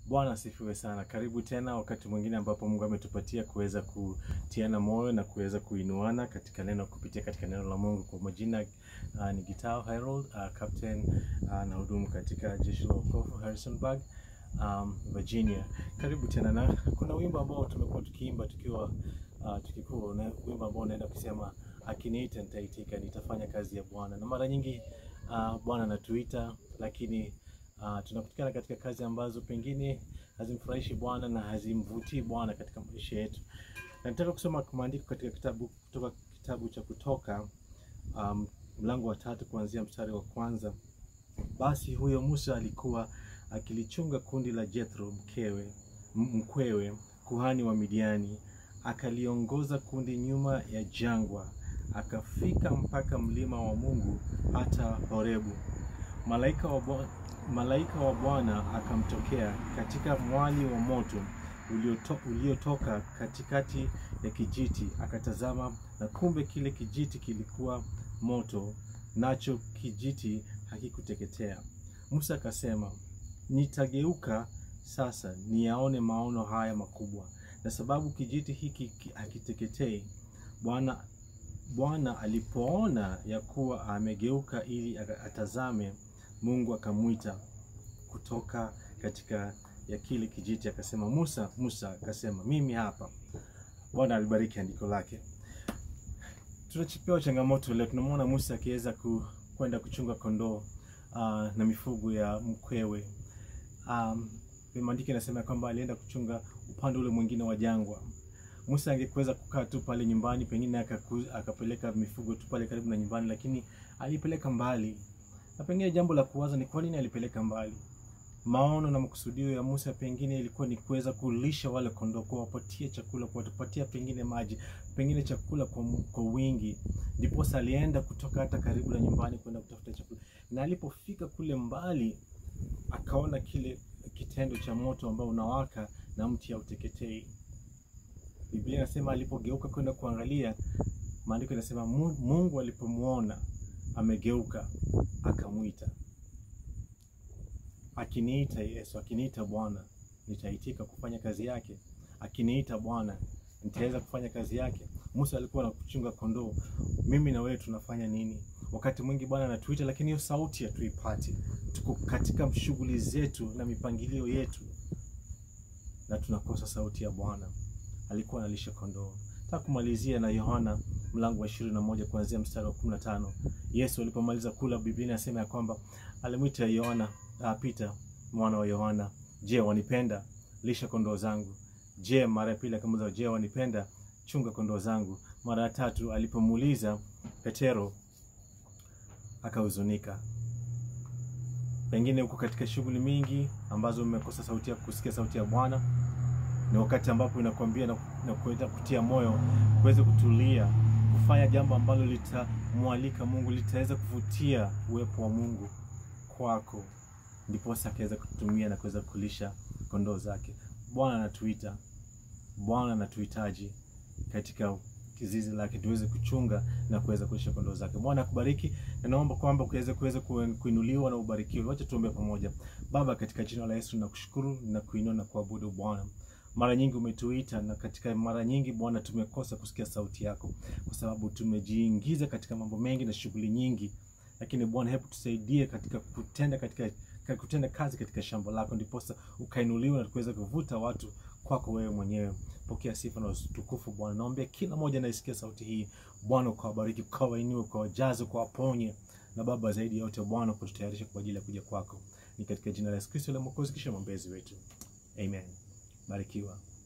Bwana asifiwe sana. Karibu tena wakati mwingine ambapo Mungu ametupatia kuweza kutiana moyo na kuweza kuinuana katika neno kupitia katika neno la Mungu. Kwa majina ni Gitao Harold, captain na hudumu katika jeshi la wokovu Harrisonburg, Virginia. Karibu tena, na kuna wimbo ambao tumekuwa tukiimba tukiwa tukikuwa, na wimbo ambao unaenda kusema akiniita nitaitika, nitafanya kazi ya Bwana. Na mara nyingi Bwana anatuita, lakini tunapatikana katika kazi ambazo pengine hazimfurahishi Bwana na hazimvutii Bwana katika maisha yetu. Na nataka kusoma maandiko katika kutoka kitabu cha Kutoka mlango wa 3 kuanzia mstari wa 1. Basi huyo Musa alikuwa akilichunga kundi la Jethro mkwewe kuhani wa Midiani, akaliongoza kundi nyuma ya jangwa, akafika mpaka mlima wa Mungu hata Horebu. Malaika wa Bwana akamtokea katika mwali wa moto uliotoka katikati ya kijiti. Akatazama, na kumbe kile kijiti kilikuwa moto, nacho kijiti hakikuteketea. Musa akasema, nitageuka sasa niyaone maono haya makubwa, na sababu kijiti hiki hakiteketei. Bwana alipoona ya kuwa amegeuka ili atazame, Mungu akamwita kutoka katika ya kile kijiti, akasema, Musa, Musa. Akasema, mimi hapa. Bwana alibariki andiko lake. Tunachipewa changamoto leo. Tunamwona Musa akiweza kwenda kuchunga kondoo na mifugo ya mkwewe. Maandiko yanasema kwamba alienda kuchunga upande ule mwingine wa jangwa. Musa angeweza kukaa tu pale nyumbani, pengine akapeleka mifugo tu pale karibu na nyumbani, lakini alipeleka mbali. Na pengine jambo la kuwaza ni kwa nini alipeleka mbali. Maono na makusudio ya Musa pengine ilikuwa ni kuweza kulisha wale kondoo, kuwapatia chakula, kuwapatia pengine maji, pengine chakula kwa wingi. Ndipo alienda kutoka hata karibu na nyumbani kwenda kutafuta chakula. Na alipofika kule mbali, akaona kile kitendo cha moto ambao unawaka na mti hauteketei. Biblia inasema alipogeuka kwenda kuangalia, maandiko yanasema Mungu alipomuona amegeuka akamwita. Akiniita Yesu, akiniita Bwana, nitaitika kufanya kazi yake. Akiniita Bwana, nitaweza kufanya kazi yake. Musa alikuwa anakuchunga kondoo. Mimi na wewe tunafanya nini? Wakati mwingi Bwana anatuita, lakini hiyo sauti hatuipati. Tuko katika shughuli zetu na mipangilio yetu, na tunakosa sauti ya Bwana. Alikuwa analisha kondoo. Nataka kumalizia na Yohana mlango wa 21 kuanzia mstari wa 15. Yesu alipomaliza kula, Biblia inasema ya kwamba alimwita Yohana, Peter, mwana wa Yohana, je, wanipenda? Lisha kondoo zangu. Je, mara ya pili akamuuliza, je, wanipenda? Chunga kondoo zangu. Mara ya 3 alipomuuliza, Petero akahuzunika. Pengine uko katika shughuli mingi ambazo umekosa sauti ya kusikia sauti ya Bwana. Ni wakati ambapo inakwambia na kuweza kutia moyo kuweza kutulia, kufanya jambo ambalo litamwalika Mungu, litaweza kuvutia uwepo wa Mungu kwako, ndipo akaweza kutumia na kuweza kulisha kondoo zake. Bwana anatuita, Bwana anatuhitaji katika kizizi lake tuweze kuchunga na kuweza kulisha kondoo zake. Bwana akubariki, na naomba kwamba kuweza kuinuliwa na ubarikiwe. Wacha tuombe pamoja. Baba, katika jina la Yesu nakushukuru na kuinua na kuabudu Bwana. Mara nyingi umetuita, na katika mara nyingi Bwana tumekosa kusikia sauti yako kwa sababu tumejiingiza katika mambo mengi na shughuli nyingi. Lakini Bwana, hebu tusaidie katika kutenda kazi katika shamba lako, ndipo ukainuliwa na kuweza kuvuta watu kwako wewe mwenyewe. Pokea sifa na utukufu Bwana. Naomba kila mmoja anayesikia sauti hii Bwana ukawabariki, ukawainue, ukawajaze, ukawaponye, na Baba zaidi ya yote Bwana kututayarisha kwa ajili ya kuja kwako. Ni katika jina la Yesu Kristo la Mwokozi kisha mwombezi wetu. Amen. Barikiwa.